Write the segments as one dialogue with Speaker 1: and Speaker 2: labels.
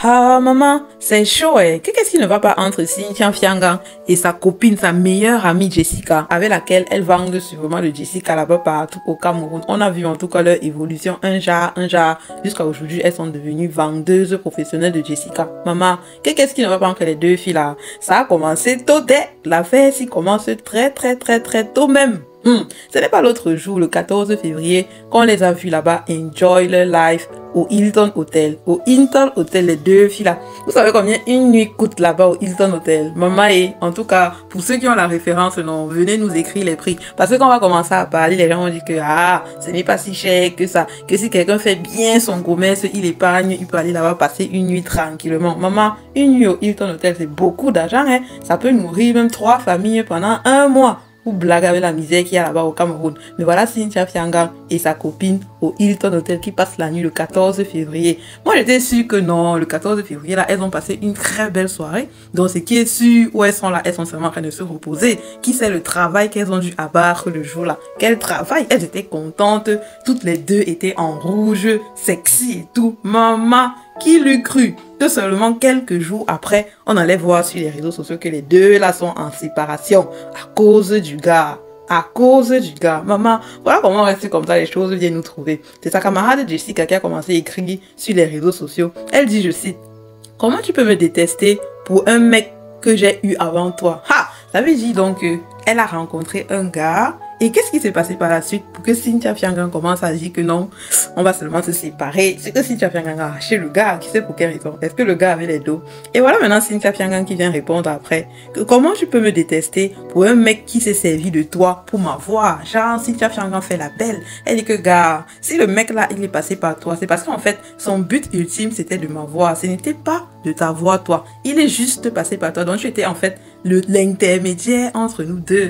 Speaker 1: Ah maman, c'est chaud hein. Qu'est-ce qui ne va pas entre Cynthia Fiangang et sa copine, sa meilleure amie Jessica, avec laquelle elle vend sûrement de Jessica là-bas partout au Cameroun. On a vu en tout cas leur évolution, un genre, jusqu'à aujourd'hui, elles sont devenues vendeuses professionnelles de Jessica. Maman, qu'est-ce qui ne va pas entre les deux filles là? Ça a commencé tôt dès l'affaire s'y commence très tôt même. Ce n'est pas l'autre jour, le 14 février, qu'on les a vus là-bas enjoy leur life au Hilton Hotel. Au Hilton Hotel, les deux filles là. Vous savez combien une nuit coûte là-bas au Hilton Hotel? Maman, et en tout cas, pour ceux qui ont la référence, non, venez nous écrire les prix. Parce que quand on va commencer à parler, les gens vont dire que ce n'est pas si cher que ça. Que si quelqu'un fait bien son commerce, il épargne, il peut aller là-bas passer une nuit tranquillement. Maman, une nuit au Hilton Hotel, c'est beaucoup d'argent, hein. Ça peut nourrir même 3 familles pendant 1 mois. Ou blague avec la misère qu'il y a là-bas au Cameroun. Mais voilà Cynthia Fiangang et sa copine au Hilton Hotel qui passent la nuit le 14 février. Moi, j'étais sûre que non, le 14 février, là, elles ont passé une très belle soirée. Donc, ce qui est sûr, où elles sont là, elles sont seulement en train de se reposer. Qui sait le travail qu'elles ont dû abattre le jour-là? Quel travail! Elles étaient contentes. Toutes les deux étaient en rouge, sexy et tout. Maman, qui l'eût cru que seulement quelques jours après, on allait voir sur les réseaux sociaux que les deux là sont en séparation à cause du gars. À cause du gars. Maman, voilà comment on reste comme ça, les choses viennent nous trouver. C'est sa camarade Jessica qui a commencé à écrire sur les réseaux sociaux. Elle dit, je cite, « Comment tu peux me détester pour un mec que j'ai eu avant toi? » Ha! Ça veut dire donc qu'elle a rencontré un gars. Et qu'est-ce qui s'est passé par la suite pour que Cynthia Fiangang commence à dire que non, on va seulement se séparer? C'est que Cynthia Fiangang a arraché le gars, qui sait pour quelle raison? Est-ce que le gars avait les dos? Et voilà maintenant Cynthia Fiangang qui vient répondre après que comment tu peux me détester pour un mec qui s'est servi de toi pour m'avoir? Genre, Cynthia Fiangang fait la belle. Elle dit que gars, si le mec là, il est passé par toi, c'est parce qu'en fait, son but ultime, c'était de m'avoir. Ce n'était pas de t'avoir toi. Il est juste passé par toi. Donc tu étais en fait l'intermédiaire entre nous deux.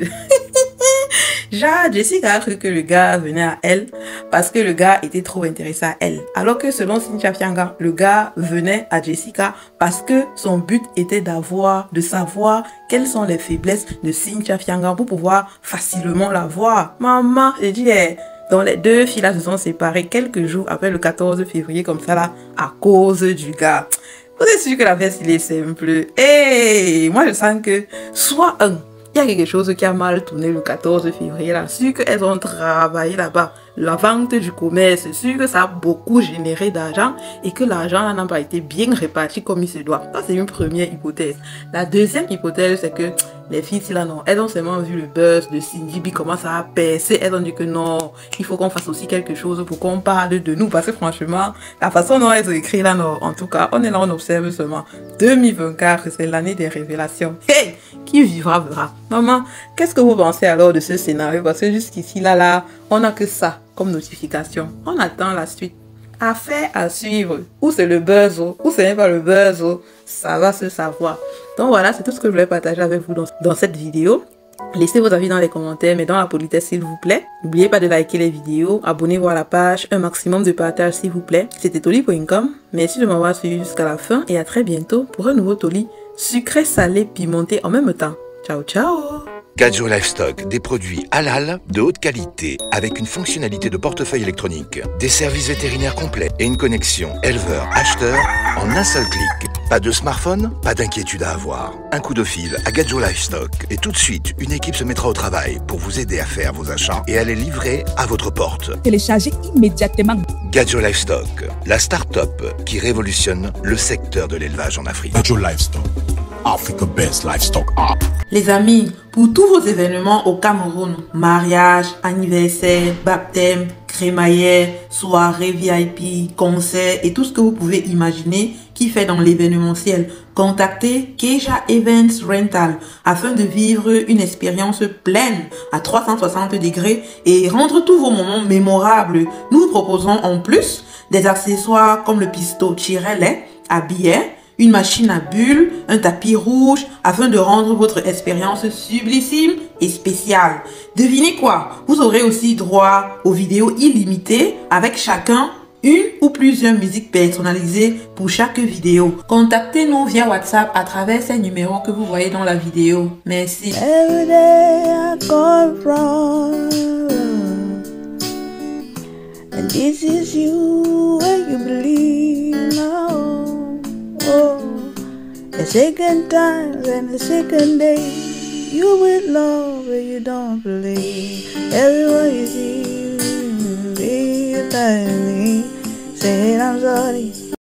Speaker 1: Genre, Jessica a cru que le gars venait à elle parce que le gars était trop intéressé à elle. Alors que selon Cynthia Fiangang, le gars venait à Jessica parce que son but était de savoir quelles sont les faiblesses de Cynthia Fiangang pour pouvoir facilement la voir. Maman, j'ai dit, donc les deux filles là se sont séparées quelques jours après le 14 février comme ça là à cause du gars. Vous êtes sûr que la fête il est simple? Moi je sens que soit il y a quelque chose qui a mal tourné le 14 février là. Sûr qu'elles ont travaillé là-bas. La vente du commerce, c'est sûr que ça a beaucoup généré d'argent et que l'argent n'a pas été bien réparti comme il se doit. Ça, c'est une première hypothèse. La deuxième hypothèse, c'est que les filles, là, non, elles ont seulement vu le buzz de Cindy B, comment ça a percé. Elles ont dit que non, il faut qu'on fasse aussi quelque chose pour qu'on parle de nous. Parce que franchement, la façon dont elles ont écrit là, non, en tout cas, on est là, on observe seulement. 2024, c'est l'année des révélations. Hey, qui vivra verra. Maman, qu'est-ce que vous pensez alors de ce scénario? Parce que jusqu'ici, là, on n'a que ça comme notification. On attend la suite. Affaire à suivre. Ou c'est le buzz, ou ce n'est pas le buzz, ça va se savoir. Donc voilà, c'est tout ce que je voulais partager avec vous dans cette vidéo. Laissez vos avis dans les commentaires, mais dans la politesse s'il vous plaît. N'oubliez pas de liker les vidéos, abonnez-vous à la page, un maximum de partage s'il vous plaît. C'était Toli.com. Merci de m'avoir suivi jusqu'à la fin et à très bientôt pour un nouveau Toli sucré, salé, pimenté en même temps. Ciao, ciao!
Speaker 2: Gadjo Livestock, des produits halal de haute qualité avec une fonctionnalité de portefeuille électronique, des services vétérinaires complets et une connexion éleveur-acheteur en un seul clic. Pas de smartphone, pas d'inquiétude à avoir. Un coup de fil à Gadjo Livestock et tout de suite, une équipe se mettra au travail pour vous aider à faire vos achats et à les livrer à votre porte.
Speaker 3: Téléchargez immédiatement
Speaker 2: Gadjo Livestock, la start-up qui révolutionne le secteur de l'élevage en Afrique.
Speaker 4: Gadjo Livestock, Africa Best Livestock App.
Speaker 1: Les amis, pour tous vos événements au Cameroun, mariage, anniversaire, baptême, crémaillère, soirée VIP, concert et tout ce que vous pouvez imaginer qui fait dans l'événementiel, contactez Keja Events Rental afin de vivre une expérience pleine à 360 degrés et rendre tous vos moments mémorables. Nous vous proposons en plus des accessoires comme le pisto tirelet à billets, une machine à bulles, un tapis rouge, afin de rendre votre expérience sublissime et spéciale. Devinez quoi? Vous aurez aussi droit aux vidéos illimitées avec chacun une ou plusieurs musiques personnalisées pour chaque vidéo. Contactez-nous via WhatsApp à travers ces numéros que vous voyez dans la vidéo. Merci.
Speaker 5: Every day I go wrong, and this is you when you believe now. The shaken times and the shaken days, you with love but you don't believe. Everyone you see, be a me. Saying I'm sorry,